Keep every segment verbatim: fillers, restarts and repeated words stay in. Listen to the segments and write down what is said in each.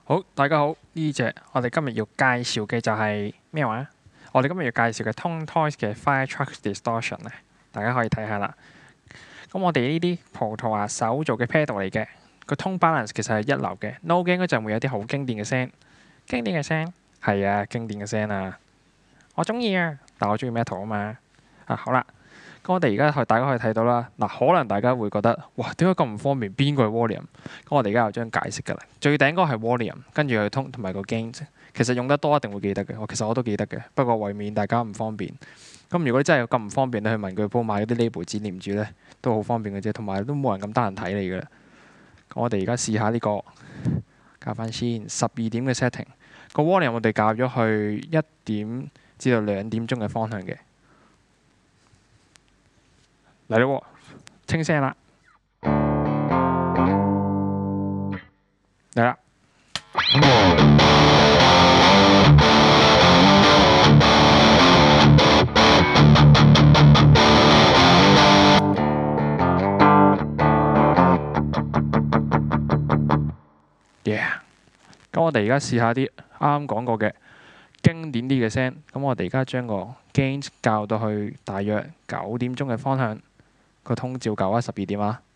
好，大家好，呢隻我哋今日要介紹嘅就係咩話？我哋今日要介紹嘅 Tone Toys 嘅 Fire Truck Distortion 咧，大家可以睇下啦。咁我哋呢啲葡萄牙手做嘅 pedal 嚟嘅，個 tone balance 其實係一流嘅。No gain 嗰陣會有啲好經典嘅聲，經典嘅聲係啊，經典嘅聲啊，我中意啊，但我中意 metal 啊嘛。啊好啦，咁我哋而家去大家可以睇到啦。嗱，可能大家會覺得哇，點解咁唔方便？邊個係 volume？咁我哋而家有張解釋㗎啦。最頂嗰個係 volume，跟住佢 tone 同埋個 gain。其實用得多一定會記得嘅。我其實我都記得嘅，不過為免大家唔方便。咁如果你真係咁唔方便，你去文具鋪買嗰啲 label 紙黏住咧，都好方便嘅啫。同埋都冇人咁得閒睇你嘅。咁我哋而家試下呢個，校翻先，十二點嘅 setting。個 volume 我哋校咗去一點至到兩點鐘嘅方向嘅。嚟啦喎，清聲啦，嚟啦。Yeah， 咁我哋而家試下啲啱啱講過嘅經典啲嘅聲。咁我哋而家將個 gain 校到去大約九點鐘嘅方向，個通照舊啊，十二點啊，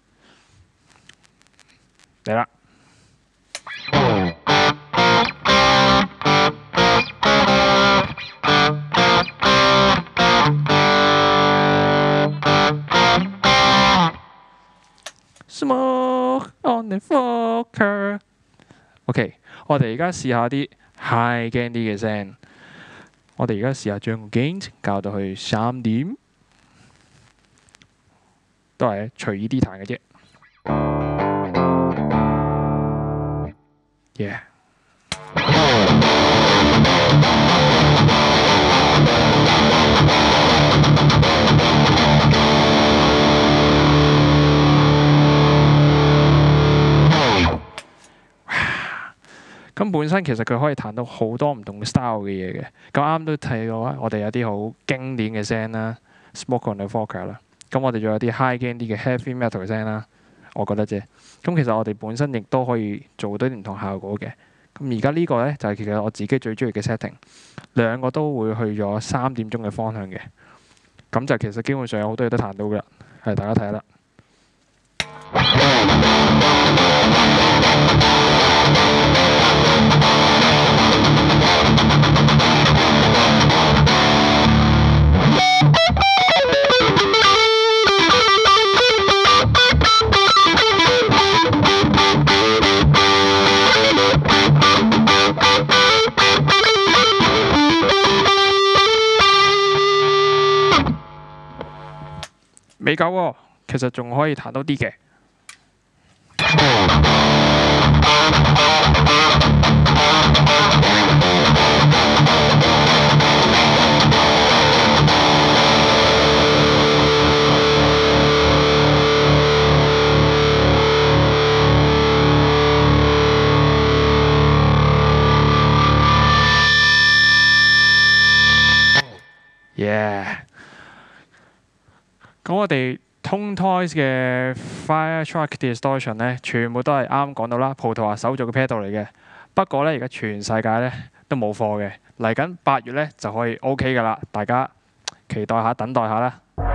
嚟啦。Smoke on the Fokker。OK， 我哋而家試下啲 high gain 啲嘅聲。我哋而家試下將個 gain 校到去三點，都係隨意啲彈嘅啫。Yeah。咁本身其實佢可以彈到好多唔同嘅 style 嘅嘢嘅。咁啱都睇到啊，我哋有啲好經典嘅聲啦 ，Smoke on the Fokker 啦。咁我哋仲有啲 high gain 啲嘅 heavy metal 嘅聲啦，我覺得啫。咁其實我哋本身亦都可以做到啲唔同效果嘅。咁而家呢個咧就係其實我自己最中意嘅 setting， 兩個都會去咗三點鐘嘅方向嘅。咁就其實基本上有好多嘢都彈到㗎啦，係大家睇下啦。未夠喎，其實仲可以彈多啲嘅。Yeah。咁我哋 Tone Toys 嘅 Fire Truck Distortion 咧，全部都係啱啱講到啦，葡萄牙手做嘅 pedal 嚟嘅。不過咧，而家全世界咧都冇貨嘅，嚟緊八月咧就可以 OK 噶啦，大家期待下，等待下啦。